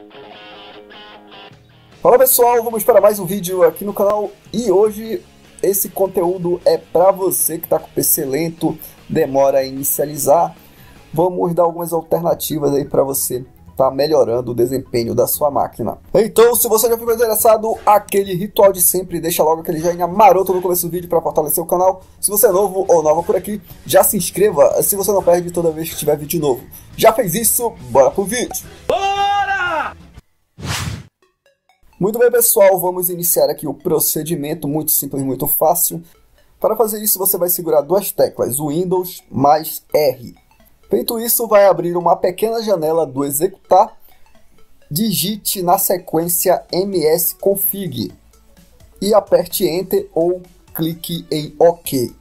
Fala pessoal, vamos para mais um vídeo aqui no canal e hoje esse conteúdo é para você que está com PC lento, demora a inicializar. Vamos dar algumas alternativas aí para você estar melhorando o desempenho da sua máquina. Então, se você já ficou interessado, aquele ritual de sempre, deixa logo aquele joinha maroto no começo do vídeo para fortalecer o canal. Se você é novo ou nova por aqui, já se inscreva, assim você não perde toda vez que tiver vídeo novo. Já fez isso? Bora pro vídeo! Bora! Muito bem pessoal, vamos iniciar aqui o procedimento muito simples, muito fácil. Para fazer isso você vai segurar duas teclas, o Windows mais R. Feito isso, vai abrir uma pequena janela do executar. Digite na sequência msconfig e aperte Enter ou clique em OK.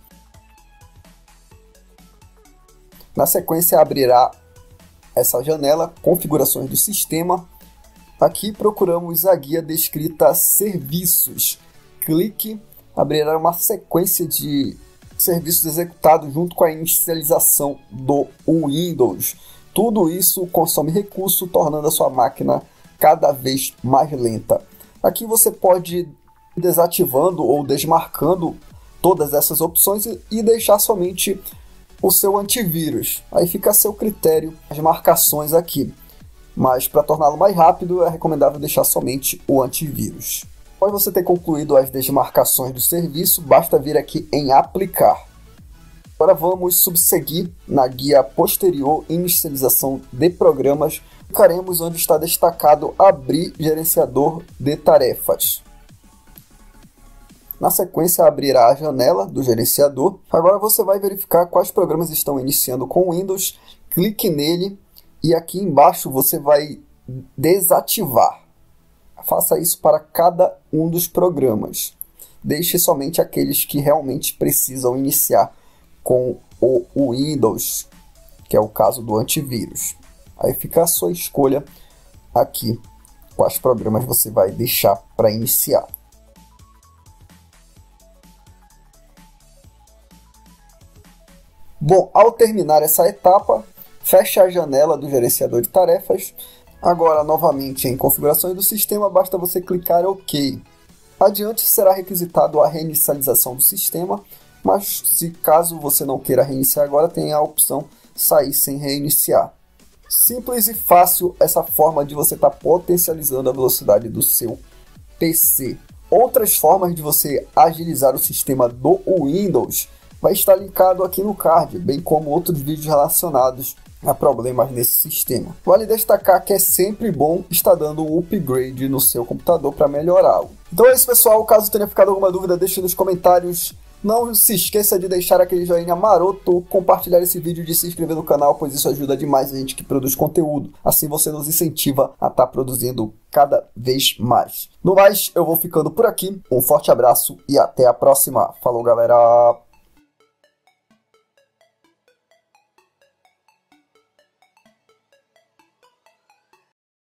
Na sequência abrirá essa janela, configurações do sistema. Aqui procuramos a guia descrita Serviços. Clique, abrirá uma sequência de serviços executados junto com a inicialização do Windows. Tudo isso consome recurso, tornando a sua máquina cada vez mais lenta. Aqui você pode ir desativando ou desmarcando todas essas opções e deixar somente o seu antivírus. Aí fica a seu critério as marcações aqui. Mas para torná-lo mais rápido é recomendável deixar somente o antivírus. Após você ter concluído as desmarcações do serviço, basta vir aqui em aplicar. Agora vamos subseguir na guia posterior inicialização de programas. Clicaremos onde está destacado abrir gerenciador de tarefas. Na sequência abrirá a janela do gerenciador. Agora você vai verificar quais programas estão iniciando com o Windows. Clique nele. E aqui embaixo você vai desativar. Faça isso para cada um dos programas. Deixe somente aqueles que realmente precisam iniciar com o Windows, que é o caso do antivírus. Aí fica a sua escolha aqui, quais programas você vai deixar para iniciar. Bom, ao terminar essa etapa, feche a janela do gerenciador de tarefas. Agora, novamente em configurações do sistema, basta você clicar OK. Adiante será requisitado a reinicialização do sistema, mas se caso você não queira reiniciar agora, tem a opção sair sem reiniciar. Simples e fácil essa forma de você estar potencializando a velocidade do seu PC. Outras formas de você agilizar o sistema do Windows vai estar linkado aqui no card, bem como outros vídeos relacionados a problemas nesse sistema. Vale destacar que é sempre bom estar dando um upgrade no seu computador para melhorá-lo. Então é isso pessoal, caso tenha ficado alguma dúvida deixe nos comentários. Não se esqueça de deixar aquele joinha maroto, compartilhar esse vídeo e de se inscrever no canal, pois isso ajuda demais a gente que produz conteúdo. Assim você nos incentiva a estar produzindo cada vez mais. No mais, eu vou ficando por aqui. Um forte abraço e até a próxima. Falou galera!